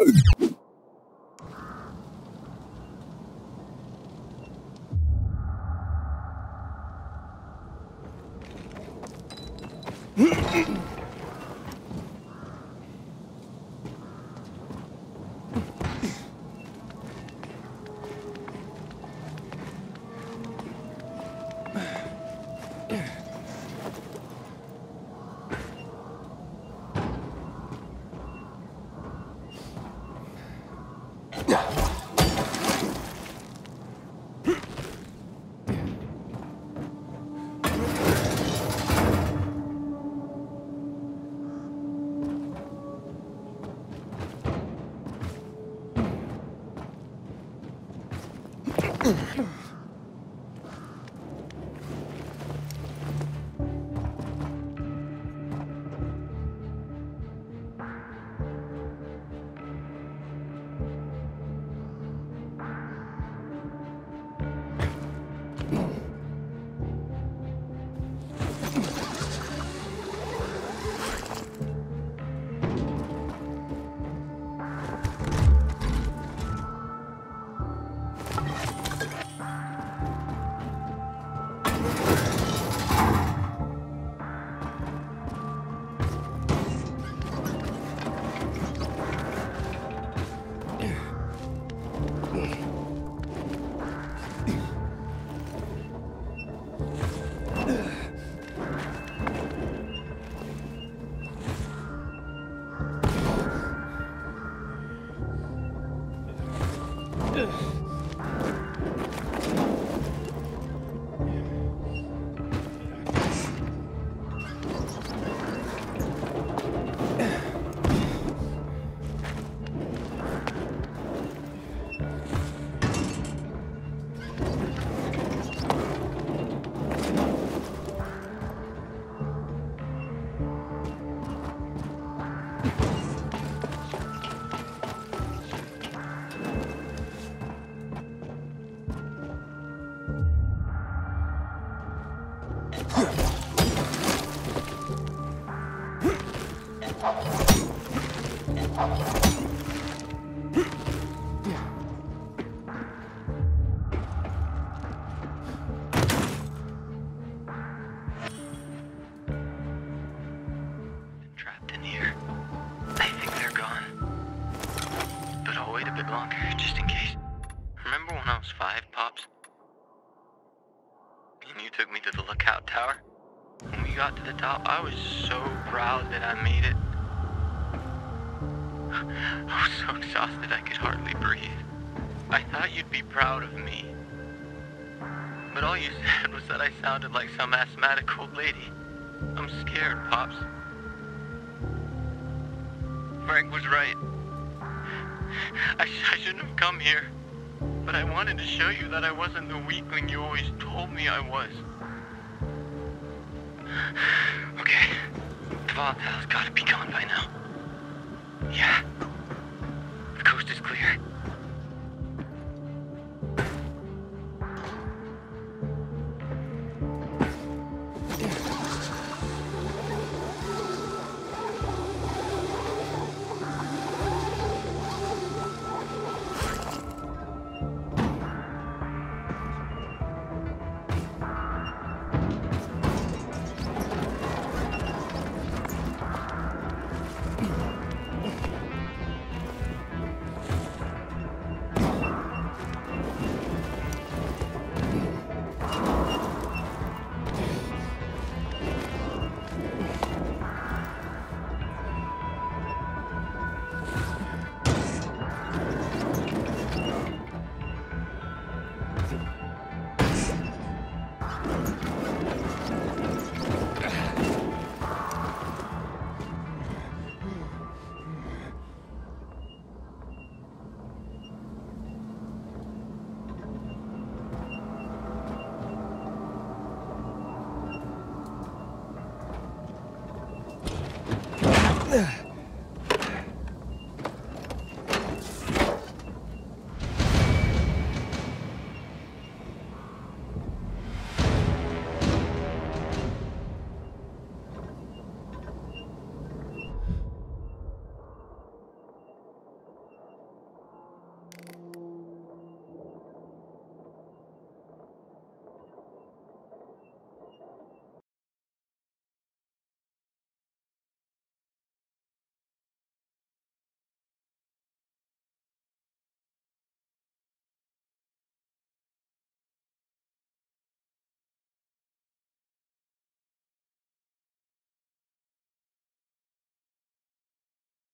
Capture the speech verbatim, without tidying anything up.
Trapped in here. I think they're gone. But I'll wait a bit longer, just in case. Remember when I was five, Pops? And you took me to the lookout tower? When we got to the top, I was so proud that I made it. I was so exhausted I could hardly breathe. I thought you'd be proud of me. But all you said was that I sounded like some asthmatic old lady. I'm scared, Pops. Frank was right. I, sh I shouldn't have come here. But I wanted to show you that I wasn't the weakling you always told me I was. Okay. The volatile's gotta be gone by now.